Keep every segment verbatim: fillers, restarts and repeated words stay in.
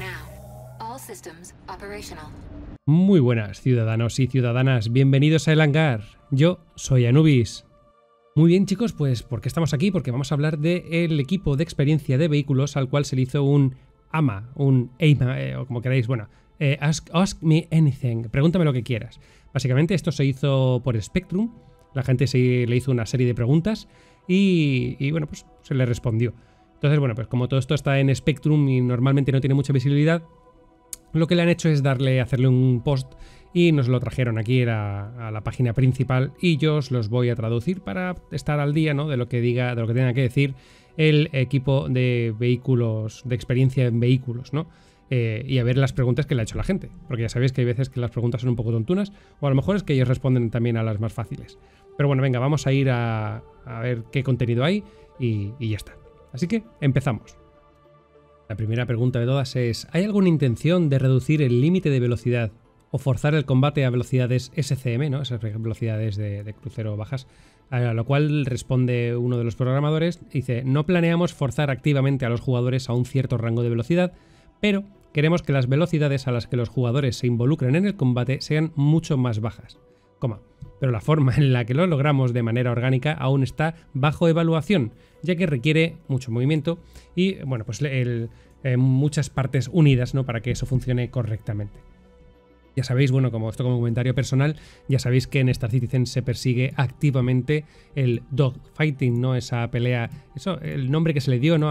Muy buenas, ciudadanos y ciudadanas, bienvenidos a El Hangar. Yo soy Anubis. Muy bien, chicos, pues ¿por qué estamos aquí? Porque vamos a hablar del equipo de experiencia de vehículos al cual se le hizo un A M A, un A M A, eh, o como queráis, bueno, eh, ask, ask me anything, pregúntame lo que quieras. Básicamente esto se hizo por Spectrum, la gente se le hizo una serie de preguntas y, y bueno, pues se le respondió. Entonces, bueno, pues como todo esto está en Spectrum y normalmente no tiene mucha visibilidad, lo que le han hecho es darle, hacerle un post y nos lo trajeron aquí a, a la página principal y yo os los voy a traducir para estar al día, ¿no?, de lo que diga, de lo que tenga que decir el equipo de vehículos, de experiencia en vehículos, ¿no? Eh, y a ver las preguntas que le ha hecho la gente, porque ya sabéis que hay veces que las preguntas son un poco tontunas, o a lo mejor es que ellos responden también a las más fáciles. Pero bueno, venga, vamos a ir a, a ver qué contenido hay y, y ya está. Así que empezamos. La primera pregunta de todas es: ¿hay alguna intención de reducir el límite de velocidad o forzar el combate a velocidades S C M, ¿no?, esas velocidades de, de crucero bajas? A lo cual responde uno de los programadores, dice: no planeamos forzar activamente a los jugadores a un cierto rango de velocidad, pero queremos que las velocidades a las que los jugadores se involucren en el combate sean mucho más bajas. Coma. Pero la forma en la que lo logramos de manera orgánica aún está bajo evaluación, ya que requiere mucho movimiento y, bueno, pues el, eh, muchas partes unidas, ¿no?, para que eso funcione correctamente. Ya sabéis, bueno, como esto como comentario personal, ya sabéis que en Star Citizen se persigue activamente el dogfighting, ¿no?, esa pelea, eso, el nombre que se le dio, ¿no?,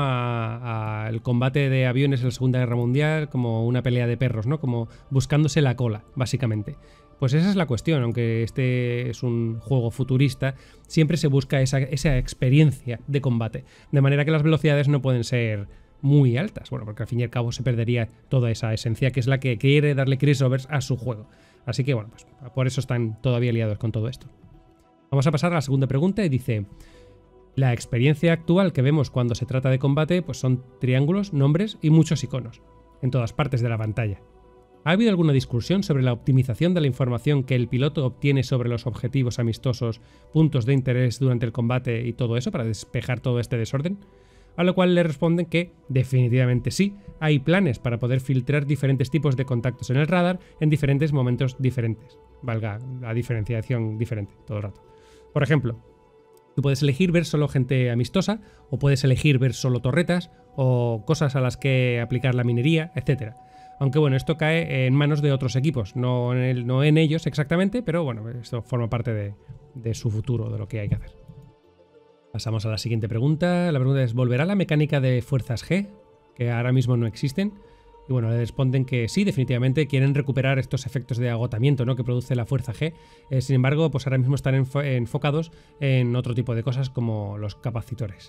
al combate de aviones en la Segunda Guerra Mundial, como una pelea de perros, ¿no?, como buscándose la cola, básicamente. Pues esa es la cuestión, aunque este es un juego futurista, siempre se busca esa, esa experiencia de combate, de manera que las velocidades no pueden ser muy altas, bueno, porque al fin y al cabo se perdería toda esa esencia que es la que quiere darle Chris Roberts a su juego. Así que bueno, pues por eso están todavía liados con todo esto. Vamos a pasar a la segunda pregunta y dice: la experiencia actual que vemos cuando se trata de combate pues son triángulos, nombres y muchos iconos en todas partes de la pantalla. ¿Ha habido alguna discusión sobre la optimización de la información que el piloto obtiene sobre los objetivos amistosos, puntos de interés durante el combate y todo eso para despejar todo este desorden? A lo cual le responden que definitivamente sí, hay planes para poder filtrar diferentes tipos de contactos en el radar en diferentes momentos diferentes. Valga la diferenciación diferente todo el rato. Por ejemplo, tú puedes elegir ver solo gente amistosa, o puedes elegir ver solo torretas, o cosas a las que aplicar la minería, etcétera. Aunque bueno, esto cae en manos de otros equipos, no en, el, no en ellos exactamente, pero bueno, esto forma parte de, de su futuro, de lo que hay que hacer. Pasamos a la siguiente pregunta. La pregunta es: ¿volverá la mecánica de fuerzas G, que ahora mismo no existen? Y bueno, le responden que sí, definitivamente quieren recuperar estos efectos de agotamiento, ¿no?, que produce la fuerza G. Eh, sin embargo, pues ahora mismo están enfo enfocados en otro tipo de cosas como los capacitores.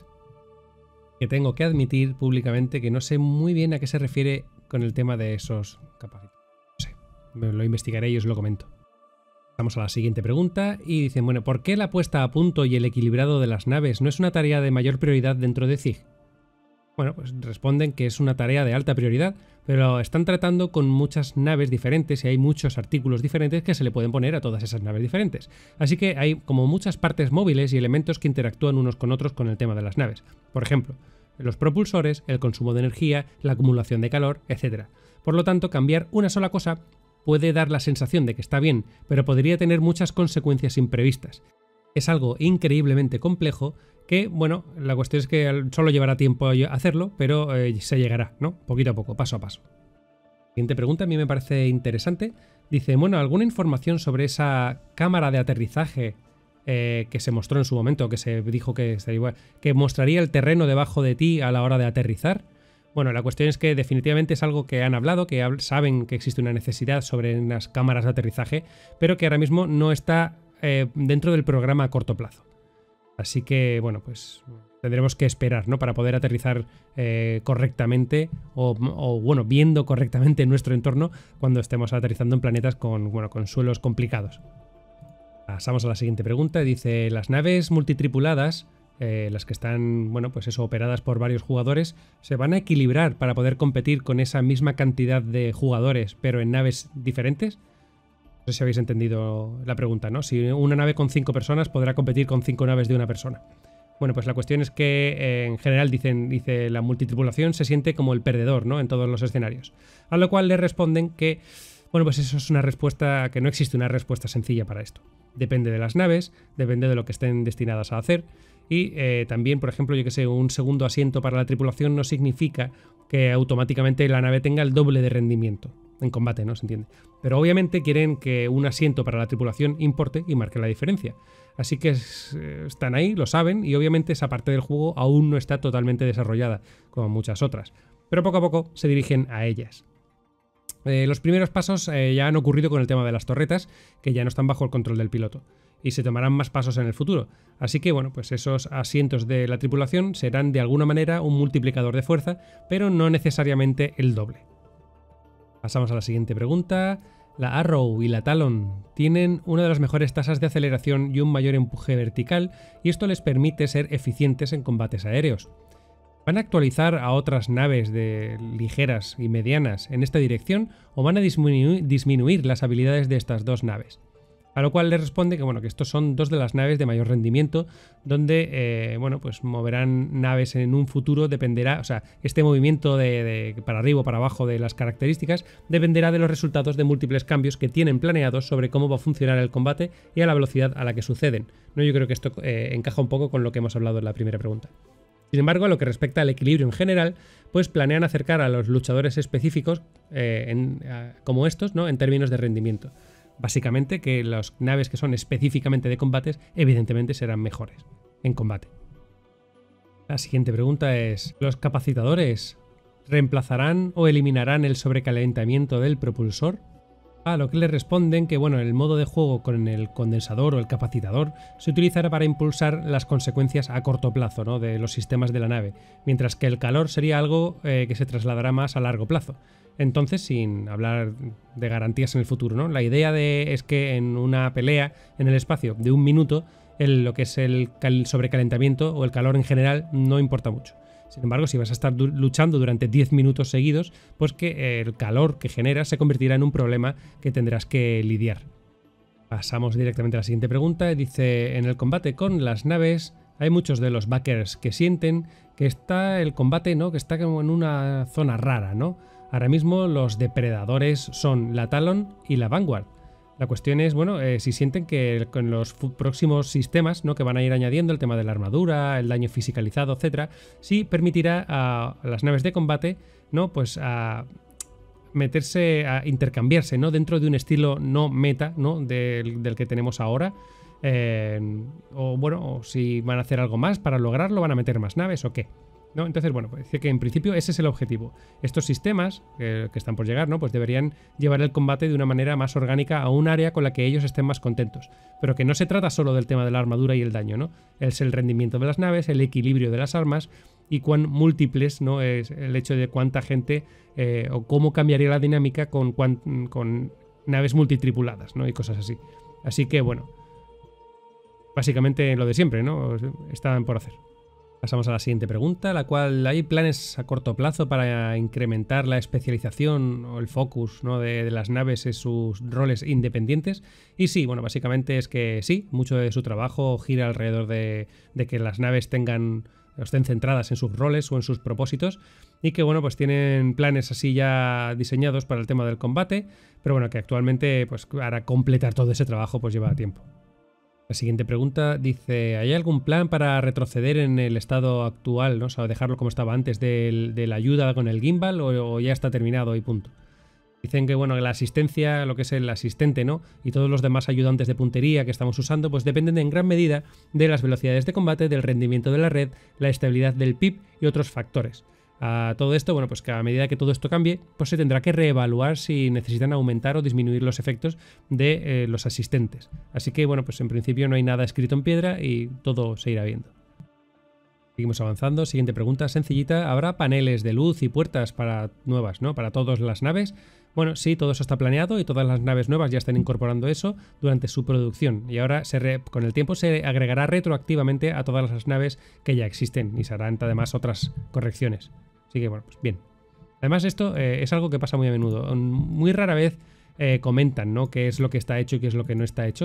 Que tengo que admitir públicamente que no sé muy bien a qué se refiere con el tema de esos capacitores. No sé, lo investigaré y os lo comento. Vamos a la siguiente pregunta y dicen: bueno, ¿por qué la puesta a punto y el equilibrado de las naves no es una tarea de mayor prioridad dentro de C I G? Bueno, pues responden que es una tarea de alta prioridad, pero están tratando con muchas naves diferentes y hay muchos artículos diferentes que se le pueden poner a todas esas naves diferentes. Así que hay como muchas partes móviles y elementos que interactúan unos con otros con el tema de las naves. Por ejemplo, los propulsores, el consumo de energía, la acumulación de calor, etcétera. Por lo tanto, cambiar una sola cosa puede dar la sensación de que está bien, pero podría tener muchas consecuencias imprevistas. Es algo increíblemente complejo que, bueno, la cuestión es que solo llevará tiempo hacerlo, pero eh, se llegará, ¿no?, poquito a poco, paso a paso. La siguiente pregunta a mí me parece interesante. Dice: bueno, ¿alguna información sobre esa cámara de aterrizaje eh, que se mostró en su momento, que se dijo que, que mostraría el terreno debajo de ti a la hora de aterrizar? Bueno, la cuestión es que definitivamente es algo que han hablado, que saben que existe una necesidad sobre unas cámaras de aterrizaje, pero que ahora mismo no está eh, dentro del programa a corto plazo. Así que, bueno, pues tendremos que esperar, ¿no?, para poder aterrizar eh, correctamente o, o, bueno, viendo correctamente nuestro entorno cuando estemos aterrizando en planetas con, bueno, con suelos complicados. Pasamos a la siguiente pregunta. Dice: las naves multitripuladas, eh, las que están, bueno, pues eso, operadas por varios jugadores, ¿se van a equilibrar para poder competir con esa misma cantidad de jugadores, pero en naves diferentes? No sé si habéis entendido la pregunta, ¿no? Si una nave con cinco personas podrá competir con cinco naves de una persona. Bueno, pues la cuestión es que eh, en general dicen, dice la multitripulación se siente como el perdedor, ¿no? En todos los escenarios. A lo cual le responden que, bueno, pues eso es una respuesta, que no existe una respuesta sencilla para esto. Depende de las naves, depende de lo que estén destinadas a hacer y eh, también, por ejemplo, yo que sé, un segundo asiento para la tripulación no significa que automáticamente la nave tenga el doble de rendimiento. En combate, ¿no? Se entiende. Pero obviamente quieren que un asiento para la tripulación importe y marque la diferencia. Así que es, están ahí, lo saben, y obviamente esa parte del juego aún no está totalmente desarrollada, como muchas otras. Pero poco a poco se dirigen a ellas. Eh, los primeros pasos eh, ya han ocurrido con el tema de las torretas, que ya no están bajo el control del piloto. Y se tomarán más pasos en el futuro. Así que, bueno, pues esos asientos de la tripulación serán de alguna manera un multiplicador de fuerza, pero no necesariamente el doble. Pasamos a la siguiente pregunta. La Arrow y la Talon tienen una de las mejores tasas de aceleración y un mayor empuje vertical, y esto les permite ser eficientes en combates aéreos. ¿Van a actualizar a otras naves de ligeras y medianas en esta dirección o van a disminu- disminuir las habilidades de estas dos naves? A lo cual le responde que, bueno, que estos son dos de las naves de mayor rendimiento, donde eh, bueno, pues moverán naves en un futuro, dependerá, o sea, este movimiento de, de para arriba o para abajo de las características dependerá de los resultados de múltiples cambios que tienen planeados sobre cómo va a funcionar el combate y a la velocidad a la que suceden. ¿No? Yo creo que esto eh, encaja un poco con lo que hemos hablado en la primera pregunta. Sin embargo, a lo que respecta al equilibrio en general, pues planean acercar a los luchadores específicos eh, en, a, como estos, ¿no? En términos de rendimiento. Básicamente que las naves que son específicamente de combates evidentemente serán mejores en combate. La siguiente pregunta es, ¿los capacitadores reemplazarán o eliminarán el sobrecalentamiento del propulsor? A lo que le responden que, bueno, el modo de juego con el condensador o el capacitador se utilizará para impulsar las consecuencias a corto plazo, ¿no? De los sistemas de la nave, mientras que el calor sería algo eh, que se trasladará más a largo plazo. Entonces, sin hablar de garantías en el futuro, ¿no? La idea de, es que en una pelea en el espacio de un minuto, el, lo que es el, el sobrecalentamiento o el calor en general no importa mucho. Sin embargo, si vas a estar luchando durante diez minutos seguidos, pues que el calor que generas se convertirá en un problema que tendrás que lidiar. Pasamos directamente a la siguiente pregunta. Dice, en el combate con las naves hay muchos de los backers que sienten que está el combate, ¿no? Que está como en una zona rara, ¿no? Ahora mismo los depredadores son la Talon y la Vanguard. La cuestión es, bueno, eh, si sienten que con los próximos sistemas, ¿no? Que van a ir añadiendo, el tema de la armadura, el daño fisicalizado, etcétera, sí permitirá a, a las naves de combate, ¿no? Pues a meterse, a intercambiarse, ¿no? Dentro de un estilo no meta, ¿no? Del, del que tenemos ahora. Eh, o bueno, o si van a hacer algo más para lograrlo, van a meter más naves o qué. ¿No? Entonces, bueno, pues dice que en principio ese es el objetivo. Estos sistemas eh, que están por llegar, ¿no? Pues deberían llevar el combate de una manera más orgánica a un área con la que ellos estén más contentos. Pero que no se trata solo del tema de la armadura y el daño, ¿no? Es el rendimiento de las naves, el equilibrio de las armas y cuán múltiples, ¿no? Es el hecho de cuánta gente eh, o cómo cambiaría la dinámica con, cuan, con naves multitripuladas, ¿no? Y cosas así. Así que, bueno, básicamente lo de siempre, ¿no? Están por hacer. Pasamos a la siguiente pregunta, la cual hay planes a corto plazo para incrementar la especialización o el focus, ¿no? de, de las naves en sus roles independientes. Y sí, bueno, básicamente es que sí, mucho de su trabajo gira alrededor de, de que las naves tengan, estén centradas en sus roles o en sus propósitos y que, bueno, pues tienen planes así ya diseñados para el tema del combate, pero bueno, que actualmente, pues para completar todo ese trabajo, pues lleva tiempo. La siguiente pregunta dice, ¿hay algún plan para retroceder en el estado actual, ¿no? O sea, dejarlo como estaba antes de, de la ayuda con el gimbal o, o ya está terminado y punto? Dicen que, bueno, la asistencia, lo que es el asistente, ¿no? Y todos los demás ayudantes de puntería que estamos usando, pues dependen en gran medida de las velocidades de combate, del rendimiento de la red, la estabilidad del P I B y otros factores. A todo esto, bueno, pues que a medida que todo esto cambie, pues se tendrá que reevaluar si necesitan aumentar o disminuir los efectos de eh, los asistentes. Así que, bueno, pues en principio no hay nada escrito en piedra y todo se irá viendo. Seguimos avanzando. Siguiente pregunta, sencillita. ¿Habrá paneles de luz y puertas para nuevas, ¿no? Para todas las naves? Bueno, sí, todo eso está planeado y todas las naves nuevas ya están incorporando eso durante su producción. Y ahora, se re, con el tiempo, se agregará retroactivamente a todas las naves que ya existen y se harán además otras correcciones. Así que, bueno, pues bien. Además, esto eh, es algo que pasa muy a menudo. Muy rara vez eh, comentan, ¿no? Qué es lo que está hecho y qué es lo que no está hecho.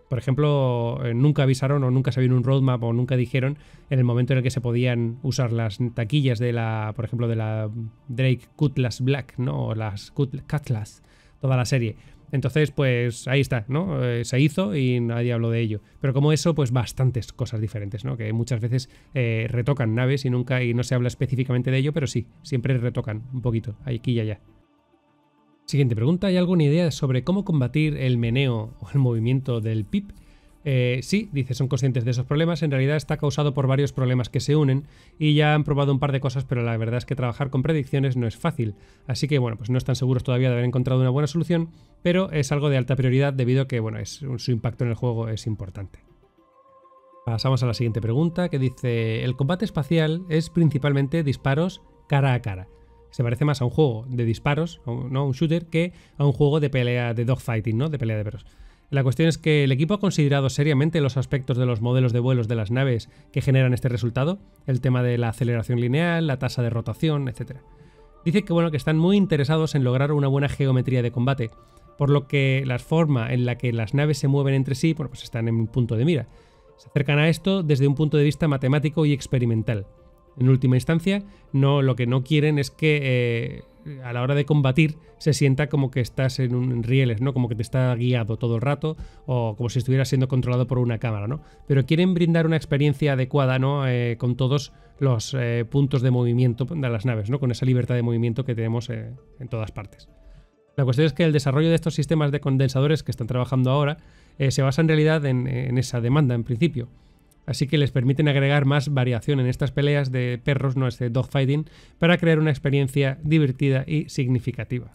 Por ejemplo, eh, nunca avisaron o nunca se vieron un roadmap o nunca dijeron en el momento en el que se podían usar las taquillas de la, por ejemplo, de la Drake Cutlass Black, ¿no? O las Cutlass, toda la serie. Entonces, pues ahí está, ¿no? Eh, se hizo y nadie habló de ello. Pero como eso, pues bastantes cosas diferentes, ¿no? Que muchas veces eh, retocan naves y nunca y no se habla específicamente de ello, pero sí, siempre retocan un poquito, aquí y allá. Siguiente pregunta, ¿hay alguna idea sobre cómo combatir el meneo o el movimiento del P I P? Eh, sí, dice, son conscientes de esos problemas. En realidad está causado por varios problemas que se unen y ya han probado un par de cosas, pero la verdad es que trabajar con predicciones no es fácil. Así que, bueno, pues no están seguros todavía de haber encontrado una buena solución, pero es algo de alta prioridad debido a que, bueno, es, su impacto en el juego es importante. Pasamos a la siguiente pregunta, que dice, el combate espacial es principalmente disparos cara a cara. Se parece más a un juego de disparos, no un shooter, que a un juego de pelea de dogfighting, ¿no? De pelea de perros. La cuestión es que el equipo ha considerado seriamente los aspectos de los modelos de vuelos de las naves que generan este resultado, el tema de la aceleración lineal, la tasa de rotación, etcétera. Dice que, bueno, que están muy interesados en lograr una buena geometría de combate, por lo que la forma en la que las naves se mueven entre sí, bueno, pues están en un punto de mira. Se acercan a esto desde un punto de vista matemático y experimental. En última instancia, no, lo que no quieren es que eh, a la hora de combatir se sienta como que estás en, un, en rieles, ¿no? Como que te está guiado todo el rato o como si estuvieras siendo controlado por una cámara, ¿no? Pero quieren brindar una experiencia adecuada, ¿no? Eh, con todos los eh, puntos de movimiento de las naves, ¿no? Con esa libertad de movimiento que tenemos eh, en todas partes. La cuestión es que el desarrollo de estos sistemas de condensadores que están trabajando ahora eh, se basa en realidad en, en esa demanda en principio. Así que les permiten agregar más variación en estas peleas de perros, no este dogfighting, para crear una experiencia divertida y significativa.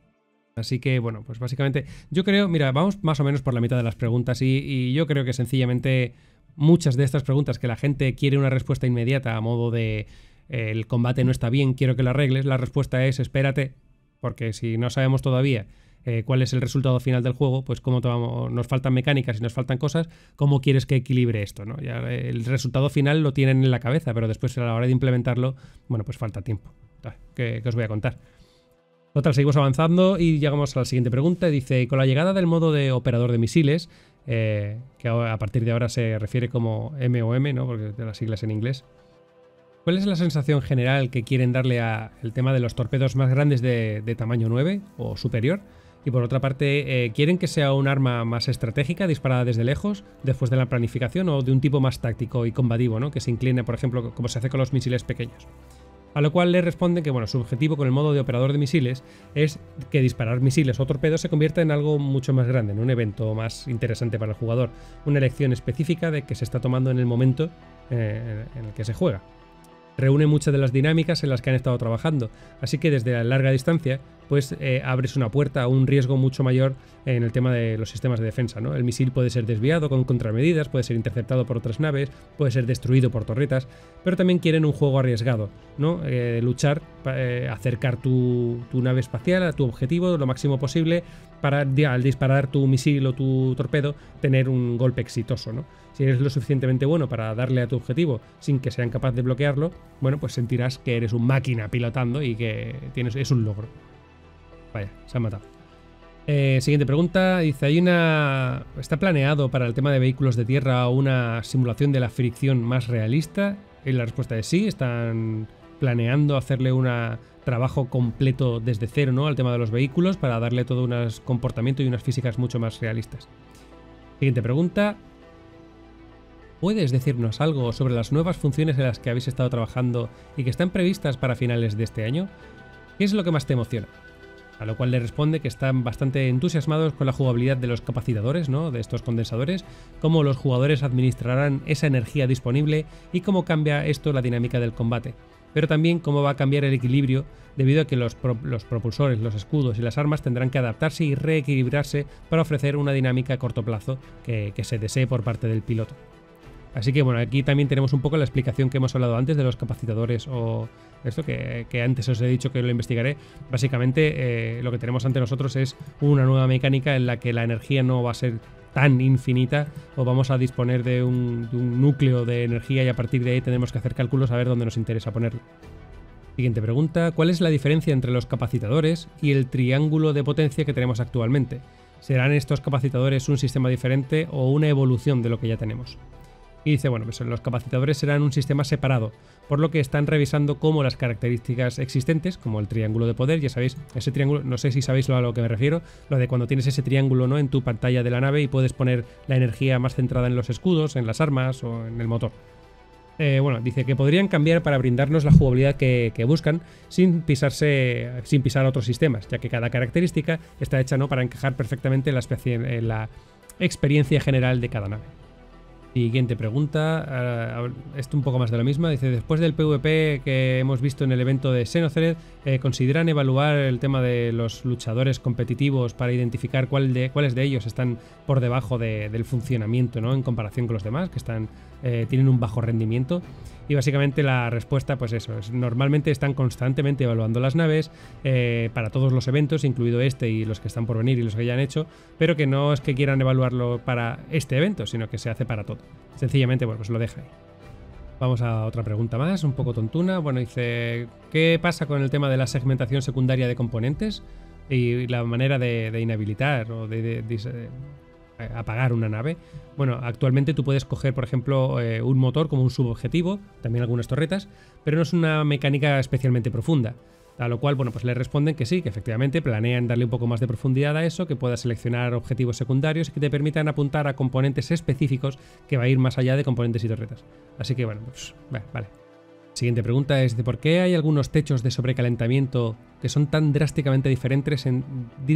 Así que, bueno, pues básicamente yo creo, mira, vamos más o menos por la mitad de las preguntas y, y yo creo que sencillamente muchas de estas preguntas que la gente quiere una respuesta inmediata a modo de eh, el combate no está bien, quiero que lo arregles, la respuesta es espérate, porque si no sabemos todavía Eh, cuál es el resultado final del juego, pues cómo vamos, nos faltan mecánicas y nos faltan cosas, cómo quieres que equilibre esto, ¿no? Ya el resultado final lo tienen en la cabeza, pero después a la hora de implementarlo, bueno, pues falta tiempo. ¿Qué, qué os voy a contar? Total, seguimos avanzando y llegamos a la siguiente pregunta. Dice, con la llegada del modo de operador de misiles, eh, que a partir de ahora se refiere como M O M, ¿no? Porque de las siglas en inglés. ¿Cuál es la sensación general que quieren darle al tema de los torpedos más grandes de, de tamaño nueve o superior? Y por otra parte, eh, ¿quieren que sea un arma más estratégica, disparada desde lejos, después de la planificación, o de un tipo más táctico y combativo, ¿no? Que se incline, por ejemplo, como se hace con los misiles pequeños? A lo cual le responden que, bueno, su objetivo con el modo de operador de misiles es que disparar misiles o torpedos se convierta en algo mucho más grande, en un evento más interesante para el jugador, una elección específica de que se está tomando en el momento eh, en el que se juega. Reúne muchas de las dinámicas en las que han estado trabajando, así que desde la larga distancia pues eh, abres una puerta a un riesgo mucho mayor en el tema de los sistemas de defensa, ¿no? El misil puede ser desviado con contramedidas, puede ser interceptado por otras naves, puede ser destruido por torretas, pero también quieren un juego arriesgado, ¿no? Eh, luchar, eh, acercar tu, tu nave espacial a tu objetivo lo máximo posible para al disparar tu misil o tu torpedo tener un golpe exitoso, ¿no? Si eres lo suficientemente bueno para darle a tu objetivo sin que sean capaces de bloquearlo, bueno, pues sentirás que eres un máquina pilotando y que tienes, es un logro. Vaya, se ha matado. Eh, siguiente pregunta, dice, ¿hay una... ¿está planeado para el tema de vehículos de tierra una simulación de la fricción más realista? Y la respuesta es sí, están planeando hacerle un trabajo completo desde cero, ¿no? Al tema de los vehículos para darle todo un comportamiento y unas físicas mucho más realistas. Siguiente pregunta. ¿Puedes decirnos algo sobre las nuevas funciones en las que habéis estado trabajando y que están previstas para finales de este año? ¿Qué es lo que más te emociona? A lo cual le responde que están bastante entusiasmados con la jugabilidad de los capacitadores, ¿no? De estos condensadores, cómo los jugadores administrarán esa energía disponible y cómo cambia esto la dinámica del combate. Pero también cómo va a cambiar el equilibrio debido a que los, pro los propulsores, los escudos y las armas tendrán que adaptarse y reequilibrarse para ofrecer una dinámica a corto plazo que, que se desee por parte del piloto. Así que bueno, aquí también tenemos un poco la explicación que hemos hablado antes de los capacitadores o esto que, que antes os he dicho que lo investigaré. Básicamente eh, lo que tenemos ante nosotros es una nueva mecánica en la que la energía no va a ser tan infinita o vamos a disponer de un, de un núcleo de energía y a partir de ahí tenemos que hacer cálculos a ver dónde nos interesa ponerlo. Siguiente pregunta, ¿cuál es la diferencia entre los capacitadores y el triángulo de potencia que tenemos actualmente? ¿Serán estos capacitadores un sistema diferente o una evolución de lo que ya tenemos? Y dice, bueno, pues los capacitadores serán un sistema separado, por lo que están revisando cómo las características existentes, como el triángulo de poder, ya sabéis, ese triángulo, no sé si sabéis a lo que me refiero, lo de cuando tienes ese triángulo, ¿no?, en tu pantalla de la nave y puedes poner la energía más centrada en los escudos, en las armas o en el motor. Eh, bueno, dice que podrían cambiar para brindarnos la jugabilidad que, que buscan sin pisarse, sin pisar otros sistemas, ya que cada característica está hecha, ¿no?, para encajar perfectamente en la, especie, en la experiencia general de cada nave. Siguiente pregunta, uh, esto un poco más de la misma, dice, después del PvP que hemos visto en el evento de Xenothread, eh, ¿consideran evaluar el tema de los luchadores competitivos para identificar cuál de, cuáles de ellos están por debajo de, del funcionamiento, ¿no?, en comparación con los demás, que están, eh, tienen un bajo rendimiento? Y básicamente la respuesta, pues eso, es, normalmente están constantemente evaluando las naves eh, para todos los eventos, incluido este y los que están por venir y los que ya han hecho, pero que no es que quieran evaluarlo para este evento, sino que se hace para todo. Sencillamente, bueno, pues lo deja ahí. Vamos a otra pregunta más, un poco tontuna. Bueno, dice, ¿qué pasa con el tema de la segmentación secundaria de componentes y la manera de, de inhabilitar o de, de, de, de apagar una nave? Bueno, actualmente tú puedes coger, por ejemplo, eh, un motor como un subobjetivo, también algunas torretas, pero no es una mecánica especialmente profunda. A lo cual, bueno, pues le responden que sí, que efectivamente planean darle un poco más de profundidad a eso, que puedas seleccionar objetivos secundarios y que te permitan apuntar a componentes específicos que va a ir más allá de componentes y torretas. Así que, bueno, pues vale. vale. Siguiente pregunta es de por qué hay algunos techos de sobrecalentamiento que son tan drásticamente diferentes, en,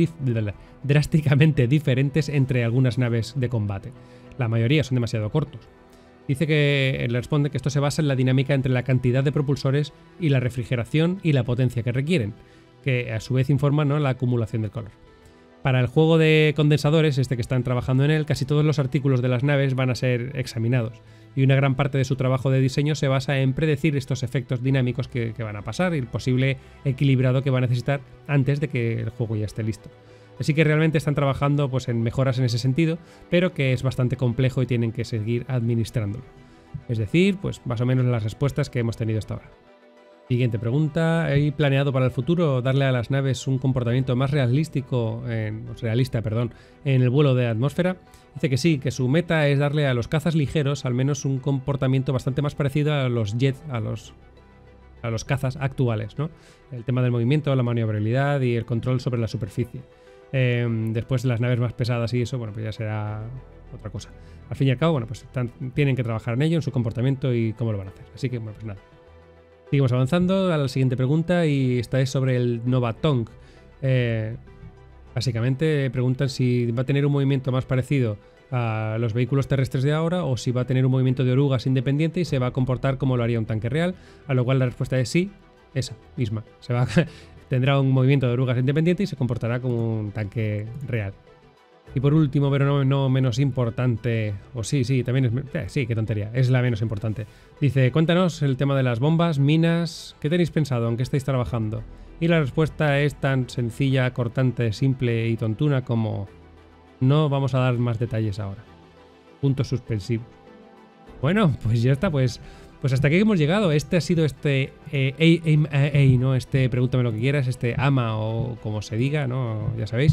drásticamente diferentes entre algunas naves de combate. La mayoría son demasiado cortos. Dice que le responde que esto se basa en la dinámica entre la cantidad de propulsores y la refrigeración y la potencia que requieren, que a su vez informa, ¿no?, la acumulación del calor. Para el juego de condensadores, este que están trabajando en él, casi todos los artículos de las naves van a ser examinados, y una gran parte de su trabajo de diseño se basa en predecir estos efectos dinámicos que, que van a pasar y el posible equilibrado que va a necesitar antes de que el juego ya esté listo. Así que realmente están trabajando, pues, en mejoras en ese sentido, pero que es bastante complejo y tienen que seguir administrándolo. Es decir, pues más o menos las respuestas que hemos tenido hasta ahora. Siguiente pregunta, ¿hay planeado para el futuro darle a las naves un comportamiento más realístico, en, realista perdón, en el vuelo de atmósfera? Dice que sí, que su meta es darle a los cazas ligeros al menos un comportamiento bastante más parecido a los jets, a los, a los cazas actuales, ¿no? El tema del movimiento, la maniobrabilidad y el control sobre la superficie. Eh, después las naves más pesadas y eso, bueno, pues ya será otra cosa. Al fin y al cabo, bueno, pues están, tienen que trabajar en ello, en su comportamiento y cómo lo van a hacer. Así que, bueno, pues nada. Seguimos avanzando a la siguiente pregunta y esta es sobre el Nova Tongue. Eh, básicamente preguntan si va a tener un movimiento más parecido a los vehículos terrestres de ahora o si va a tener un movimiento de orugas independiente y se va a comportar como lo haría un tanque real, a lo cual la respuesta es sí, esa misma. Se va a Tendrá un movimiento de orugas independiente y se comportará como un tanque real. Y por último, pero no, no menos importante, o sí, sí, también es... Eh, sí, qué tontería, es la menos importante. Dice, cuéntanos el tema de las bombas, minas, ¿qué tenéis pensado? ¿En qué estáis trabajando? Y la respuesta es tan sencilla, cortante, simple y tontuna como... No vamos a dar más detalles ahora. Puntos suspensivos. Bueno, pues ya está, pues... Pues hasta aquí hemos llegado. Este ha sido este eh, aim, aim, ¿no? Este pregúntame lo que quieras, este ama o como se diga, ¿no? Ya sabéis.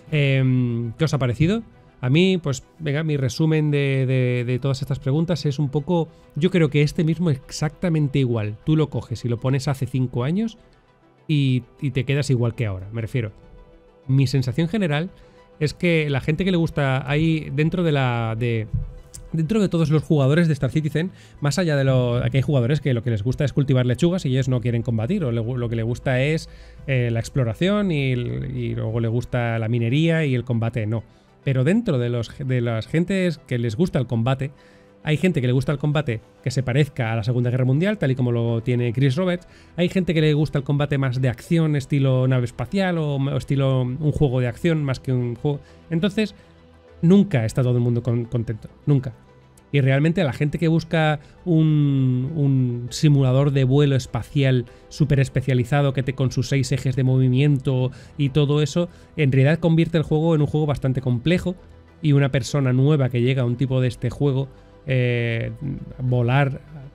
Eh, ¿Qué os ha parecido? A mí, pues venga, mi resumen de, de, de todas estas preguntas es un poco... Yo creo que este mismo es exactamente igual. Tú lo coges y lo pones hace cinco años y, y te quedas igual que ahora. Me refiero. Mi sensación general es que la gente que le gusta ahí dentro de la... de Dentro de todos los jugadores de Star Citizen, más allá de lo... Aquí hay jugadores que lo que les gusta es cultivar lechugas y ellos no quieren combatir, o le, lo que les gusta es eh, la exploración y, y luego le gusta la minería y el combate no. Pero dentro de, los, de las gentes que les gusta el combate, hay gente que le gusta el combate que se parezca a la Segunda Guerra Mundial, tal y como lo tiene Chris Roberts. Hay gente que le gusta el combate más de acción, estilo nave espacial o, o estilo un juego de acción más que un juego... Entonces... Nunca está todo el mundo con, contento, nunca. Y realmente a la gente que busca un, un simulador de vuelo espacial súper especializado que te con sus seis ejes de movimiento y todo eso, en realidad convierte el juego en un juego bastante complejo y una persona nueva que llega a un tipo de este juego, eh, volar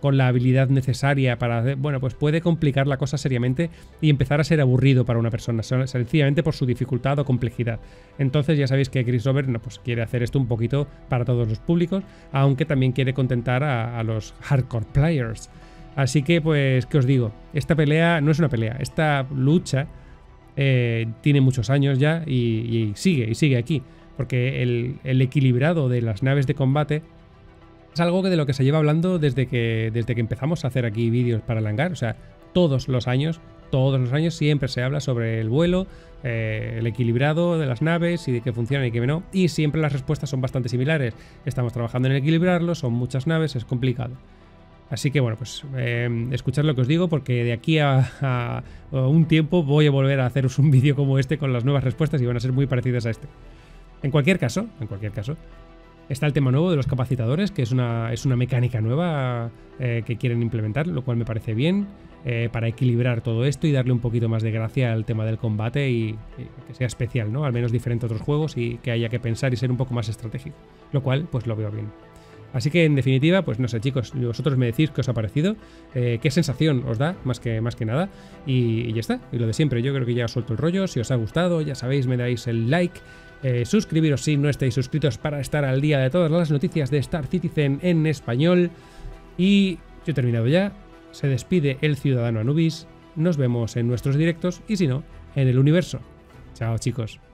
con la habilidad necesaria para hacer, bueno, pues puede complicar la cosa seriamente y empezar a ser aburrido para una persona, sencillamente por su dificultad o complejidad. Entonces ya sabéis que Chris Roberts no, pues quiere hacer esto un poquito para todos los públicos, aunque también quiere contentar a, a los hardcore players. Así que, pues, ¿qué os digo? Esta pelea no es una pelea, esta lucha eh, tiene muchos años ya y, y sigue, y sigue aquí, porque el, el equilibrado de las naves de combate es algo que de lo que se lleva hablando desde que, desde que empezamos a hacer aquí vídeos para el hangar. O sea, todos los años, todos los años siempre se habla sobre el vuelo, eh, el equilibrado de las naves y de qué funcionan y qué no. Y siempre las respuestas son bastante similares. Estamos trabajando en equilibrarlo, son muchas naves, es complicado. Así que bueno, pues eh, escuchad lo que os digo, porque de aquí a, a, a un tiempo voy a volver a haceros un vídeo como este con las nuevas respuestas y van a ser muy parecidas a este. En cualquier caso, en cualquier caso, está el tema nuevo de los capacitadores, que es una, es una mecánica nueva eh, que quieren implementar, lo cual me parece bien, eh, para equilibrar todo esto y darle un poquito más de gracia al tema del combate y, y que sea especial, ¿no? Al menos diferente a otros juegos y que haya que pensar y ser un poco más estratégico, lo cual pues lo veo bien. Así que en definitiva, pues no sé chicos, vosotros me decís qué os ha parecido, eh, qué sensación os da, más que, más que nada, y, y ya está, y lo de siempre, yo creo que ya os suelto el rollo, si os ha gustado, ya sabéis, me dais el like. Eh, suscribiros si no estáis suscritos para estar al día de todas las noticias de Star Citizen en español. Y yo he terminado ya. Se despide el ciudadano Anubis. Nos vemos en nuestros directos y si no, en el universo. Chao chicos.